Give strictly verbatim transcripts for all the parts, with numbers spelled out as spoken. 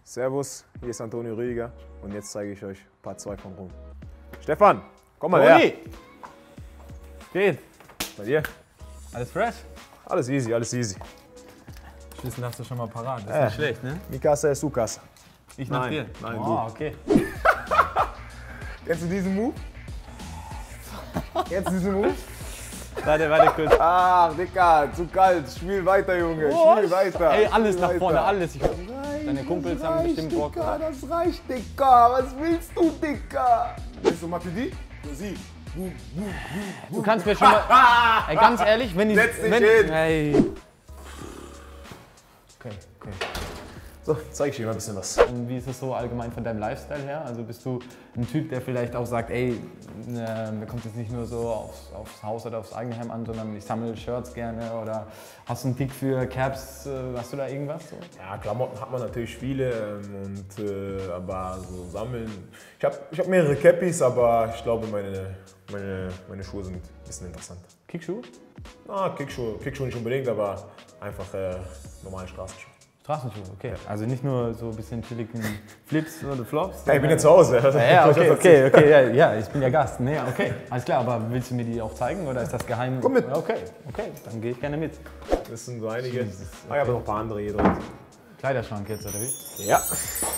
Servus, hier ist Antonio Rüdiger und jetzt zeige ich euch Part zwei von Rom. Stefan, komm mal her. Geht. Bei dir? Alles fresh? Alles easy, alles easy. Schlüssel hast du schon mal parat, das ist Äh. nicht schlecht, ne? Mi casa es su casa. Ich nach Nein, dir? nein, oh, du. okay. Kennst du diesen Move? Kennst du diesen Move? Warte, warte kurz. Ach, Dicker, zu kalt. Spiel weiter, Junge. Oh, Spiel weiter. Ey, alles Spiel nach weiter. vorne, alles. Ich, Nein, deine Kumpels das haben reicht, bestimmt Bock. Dicker, das reicht, Dicker. Was willst du, Dicker? Willst du Matuidi? Sie. Du kannst mir schon mal. Ey, ganz ehrlich, wenn ich. Setz dich wenn, hin. Ey. Okay, okay. So, zeig ich dir mal ein bisschen was. Und wie ist es so allgemein von deinem Lifestyle her? Also bist du ein Typ, der vielleicht auch sagt, ey, äh, mir kommt jetzt nicht nur so aufs, aufs Haus oder aufs Eigenheim an, sondern ich sammle Shirts gerne oder hast du einen Tick für Caps? Äh, hast du da irgendwas? So? Ja, Klamotten hat man natürlich viele, ähm, und, äh, aber so sammeln. Ich habe ich hab mehrere Cappies, aber ich glaube, meine, meine, meine Schuhe sind ein bisschen interessant. Kickschuhe? Na, Kickschuhe, Kickschuhe nicht unbedingt, aber einfach äh, normale Straßenschuhe. Straßenschuhe, okay. Also nicht nur so ein bisschen chilligen Flips oder Flops? Ja, ich bin ja zu Hause. Ja, ja, okay, okay, okay, ja, ja, ich bin ja Gast. Nee, okay, alles klar, aber willst du mir die auch zeigen oder ist das geheim? Komm mit. Ja, okay, okay, dann gehe ich gerne mit. Das sind so einige. Jesus, Ah, ich habe noch ein paar andere hier drin. Kleiderschrank jetzt, oder wie? Ja.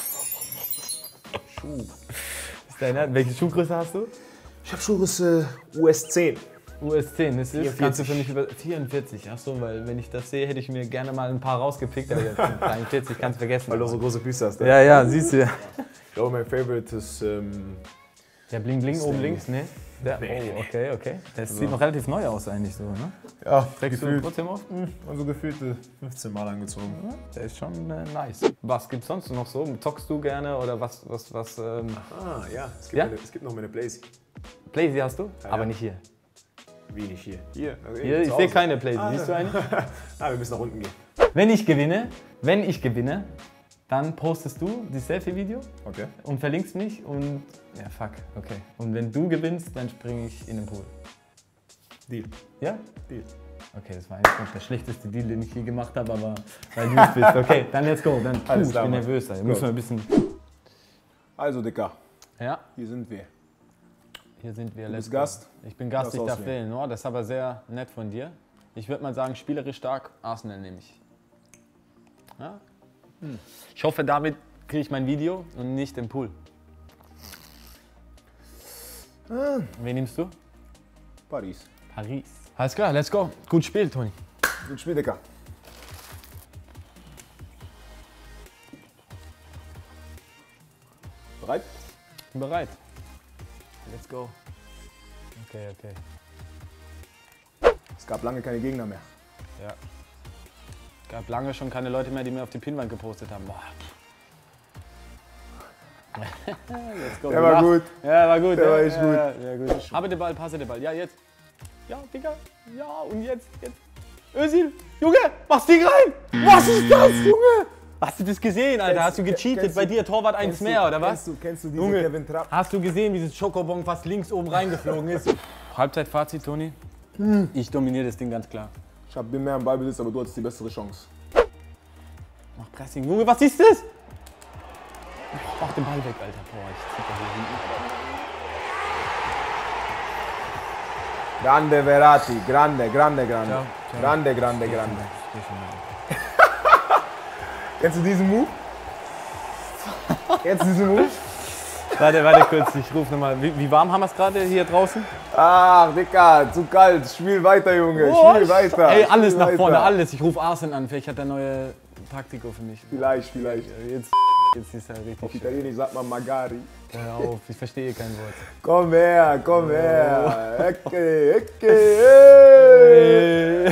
Schuh. Ist deiner, welche Schuhgröße hast du? Ich habe Schuhgröße U S zehn. U S zehn, das ist, vierundvierzig. kannst du für mich über vierundvierzig, ach so, weil wenn ich das sehe, hätte ich mir gerne mal ein paar rausgepickt, aber jetzt dreiundvierzig, kannst du vergessen. Weil du so große Füße hast. Ne? Ja, ja, siehst du. Ich glaube, mein Favorite ist. Ähm, Der Bling Bling oben der- links, ne? Der, Nee. oh, okay, okay. Das sieht noch relativ neu aus eigentlich so, ne? ja, Trägst du gefühlt. trotzdem auf? Also gefühlte fünfzehn Mal angezogen. Der ist schon äh, nice. Was gibt's sonst noch so? Zockst du gerne oder was, was, was, ähm, Ah, ja. Es gibt, Ja? Meine, es gibt noch meine Blazy. Playsee hast du? Ja, Aber ja. nicht hier. Wie nicht hier? Hier. Also Hier, ich zu sehe Hause. keine Playsee, siehst du eine? Ah, wir müssen nach unten gehen. Wenn ich gewinne, wenn ich gewinne, dann postest du das Selfie-Video Okay. und verlinkst mich und, ja fuck, okay. Und wenn du gewinnst, dann springe ich in den Pool. Deal. Ja? Deal. Okay, das war eigentlich der schlechteste Deal, den ich je gemacht habe, aber weil du es bist. Okay, dann let's go. Dann, puh, Alles ich klar, bin Mann. nervös. Da Gut. müssen wir ein bisschen... Also, Dicker, Ja, hier sind wir. hier sind wir. Du let's bist go. Gast. Ich bin Gast, Lass ich darf auswählen. wählen. Oh, das ist aber sehr nett von dir. Ich würde mal sagen, spielerisch stark, Arsenal nehme ich. Ja? Hm. Ich hoffe, damit kriege ich mein Video und nicht den Pool. Ah. Wen nimmst du? Paris. Paris. Alles klar, let's go. Gut Spiel, Toni. Gut Spiel, Dicker. Bereit? Bin bereit. Let's go. Okay, okay. Es gab lange keine Gegner mehr. Ja. Gab lange schon keine Leute mehr, die mir auf die Pinwand gepostet haben. Boah. Let's go. Der war gut. Ja, war gut. Der ja, war echt ja, gut. Ja, ja, gut. Habe den Ball, passe den Ball. Ja, jetzt. Ja, Digga. Ja, und jetzt, jetzt. Özil, Junge, mach's Ding rein. Was ist das, Junge? Hast du das gesehen, Alter? Hast du gecheatet? Kennst du- Bei dir Torwart eins Kennst mehr, du, oder was? Kennst du, kennst du diese Junge. Kevin Trapp? Hast du gesehen, wie dieses Schokobon fast links oben reingeflogen ist? Halbzeitfazit, Toni. Ich dominiere das Ding ganz klar. Ich hab bin mehr am Ballbesitz, aber du hattest die bessere Chance. Mach Pressing. Junge, was ist das? Mach den Ball weg, Alter. Boah, ich zieh da hier hinten. Grande Verratti, grande, grande, grande. Ciao, ciao. Grande, grande, grande. Geh schon mal. Kennst du diesen Move? Kennst du diesen Move? Warte, warte kurz, ich rufe nochmal. Wie, wie warm haben wir es gerade hier draußen? Ach, Dicker, zu kalt. Spiel weiter, Junge. Oh, Spiel weiter. Ey, alles Spiel nach weiter. vorne, alles. Ich rufe Arsen an, vielleicht hat er neue Taktiko für mich. Vielleicht, vielleicht. Jetzt, jetzt ist er richtig Auf schön. Italienisch sagt man Magari. Hör auf, ich verstehe kein Wort. Komm her, komm her. Oh. Ecke, Ecke, ey.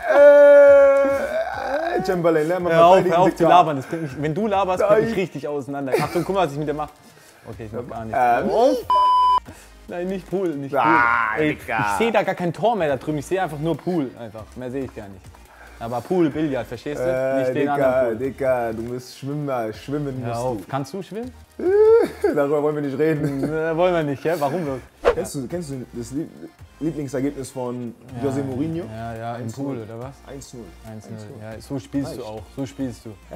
Ey. Chamberlain, lern mal Hör auf, verteidigen, hör auf zu Dicker. labern. Das bringt mich, wenn du laberst, bringt mich Nein. richtig auseinander. Achtung, guck mal, was ich mit dir mache. Okay, ich mach gar nichts. Ähm. Oh. Nein, nicht Pool, nicht Pool. Ah, Ey, Dicker. ich sehe da gar kein Tor mehr da drüben, ich sehe einfach nur Pool. Einfach. Mehr sehe ich gar nicht. Aber Pool, Billard, verstehst du? Äh, nicht den anderen Dicker, Pool. Dicker, du musst schwimmen, schwimmen Hör musst auf. Kannst du schwimmen? du. Darüber wollen wir nicht reden. Äh, wollen wir nicht, ja? Warum bloß? Kennst du, kennst du das Lieb- Lieblingsergebnis von José Mourinho? Ja, ja, im eins null. Pool, oder was? eins null. eins null. Ja, so spielst du Reicht. auch. So spielst du.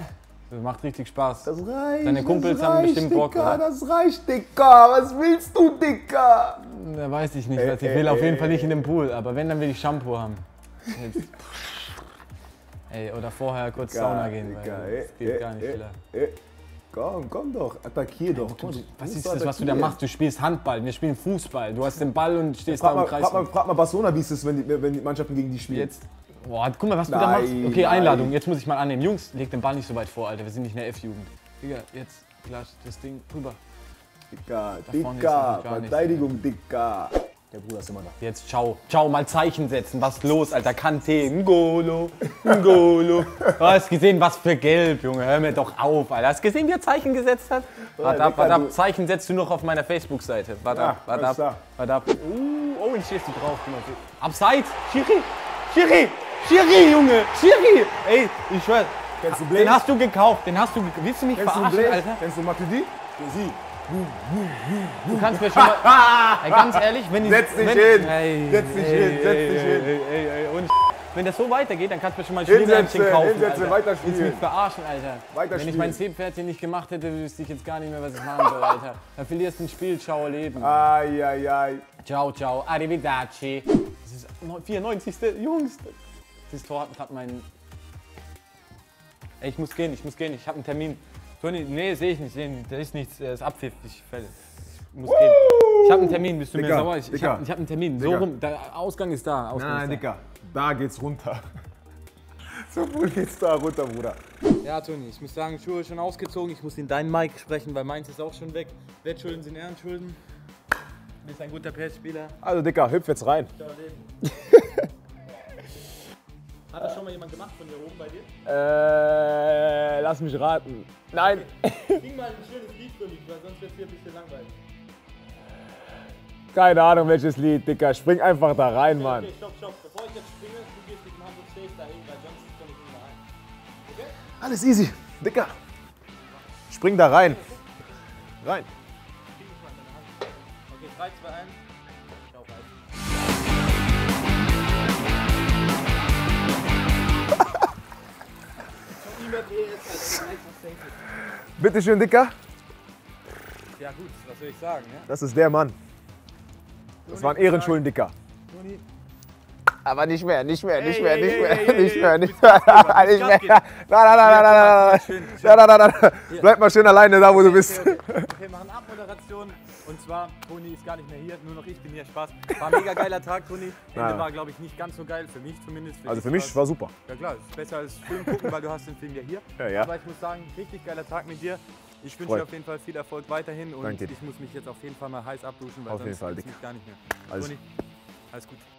Das macht richtig Spaß. Das reicht. Deine Kumpels das haben reicht, bestimmt Bock, Dicker, oder? Das reicht, Dicker. Was willst du, Dicker? Da weiß ich nicht, Ey, was. Ich ey, will auf ey, jeden Fall ey, nicht in den Pool, aber wenn, dann will ich Shampoo haben. Jetzt. Ey, oder vorher kurz Dicker, Sauna gehen, weil Dicker, das ey, geht ey, gar nicht, ey, Killer. ey. Komm, komm doch, attackier doch. Du, Komm, du was musst ist das, was du da attackieren. machst? Du spielst Handball, wir spielen Fußball. Du hast den Ball und stehst Frag da mal, im Kreis. frag, mal, frag mal Barcelona, wie ist es, wenn die, wenn die Mannschaften gegen die spielen. Jetzt. Boah, guck mal, was du da Nein, machst. Okay, nein. Einladung. Jetzt muss ich mal annehmen. Jungs, leg den Ball nicht so weit vor, Alter. Wir sind nicht in der F-Jugend. Digga, jetzt klatsch das Ding rüber. Dicker, vorne ist Dicker, natürlich gar nichts, Verteidigung, Dicker. Der Bruder ist immer da. Jetzt ciao. Ciao, mal Zeichen setzen. Was ist los, Alter? Kante, Ngolo, Ngolo. Du hast gesehen, was für Gelb, Junge. Hör mir doch auf, Alter. Hast gesehen, wie er Zeichen gesetzt hat? Warte ab, Dicker, warte ab. du- Zeichen setzt du noch auf meiner Facebook-Seite. Warte Ja, ab, warte alles ab. klar. Warte ab. Uh, oh, jetzt stehst du drauf. Guck mal. Abseits. Schiri. Schiri. Schiri, Junge. Schiri. Ey, ich schwör. Kennst du Den Blaze? hast du gekauft. Den hast du gekauft. Willst du mich Kennst du verarschen, Blaze? Alter? Kennst du Matuidi? Sie. Du kannst mir schon mal. Ey, ganz ehrlich, wenn ich. Setz dich wenn, hin. Ey, Setz dich ey, hin, setz ey, dich ey, hin. Ey, ey, ey, und wenn das so weitergeht, dann kannst du mir schon mal ein Hinsetzen, Spielärmchen kaufen. hinsetzen, Alter. weiterspielen. Willst du mich verarschen, Alter? Wenn ich Weiterspielen. mein Seepferdchen nicht gemacht hätte, wüsste ich jetzt gar nicht mehr, was ich machen soll, Alter. Dann verlierst du ein Spiel, ciao, Leben. Ai, ai, ai. Ciao, ciao, arrivederci. Das ist vierundneunzigste Jungs. Das Tor hat gerade mein. Ey, ich muss gehen, ich muss gehen, ich habe einen Termin. Toni, nee, sehe ich nicht, seh nicht. Da ist nichts, das ist Abpfiff. Ich, fäll- ich muss gehen. Ich habe einen Termin, bist du mir Dicker, sauer? Ich, ich Dicker. habe hab einen Termin. So Dicker. rum, der Ausgang ist da. Ausgang Nein, ist da. Dicker, da geht's runter. So wohl geht's da runter, Bruder. Ja, Toni, ich muss sagen, Schuhe schon ausgezogen. Ich muss in deinen Mic sprechen, weil meins ist auch schon weg. Wettschulden sind Ehrenschulden. Du bist ein guter P S-Spieler. Also, Dicker, hüpf jetzt rein. Ciao, Leben. Hat das schon mal jemand gemacht von hier oben bei dir? Äh, lass mich raten. Nein. Sing mal ein schönes Lied für mich, weil sonst wird es hier ein bisschen langweilig. Keine Ahnung, welches Lied, Dicker. Spring einfach da rein, Mann. Okay, stopp, stopp. Bevor ich jetzt springe, du gehst mit dem Hand und stehst dahin, weil sonst komme ich nicht mehr rein. Okay? Alles easy, Dicker. Spring da rein. Rein. Krieg ich mal in deine Hand. Okay, drei, zwei, eins. Ciao, rein. Bitte schön, Dicker. Ja gut, was soll ich sagen, ne? Das ist der Mann. Das war ein Ehrenschulden, Dicker. Toni, Aber nicht mehr, nicht mehr, nicht Ey, mehr, ey, nicht ey, mehr, ey, ey, nicht ey, mehr, du nicht bist mehr, Gastgeber, du nicht bist mehr. Gastgeber. Nein, nein, nein, nein, nein, nein, schön, schön. nein, nein, nein, nein. Bleib mal schön alleine da, wo du bist. Okay, okay. Okay, wir machen Abmoderation. Und zwar, Toni ist gar nicht mehr hier, nur noch ich bin hier. Spaß. War ein mega geiler Tag, Toni. Ende Ja. war, glaube ich, nicht ganz so geil. Für mich zumindest. Also dich für mich war's- war super. Ja klar, ist besser als Film gucken, weil du hast den Film ja hier. Ja, ja. Aber ich muss sagen, richtig geiler Tag mit dir. Ich wünsche Freut. dir auf jeden Fall viel Erfolg weiterhin und Danke. ich muss mich jetzt auf jeden Fall mal heiß abduschen, weil Auf jeden sonst Fall, geht's Dick. mich gar nicht mehr. Alles- Toni, alles gut.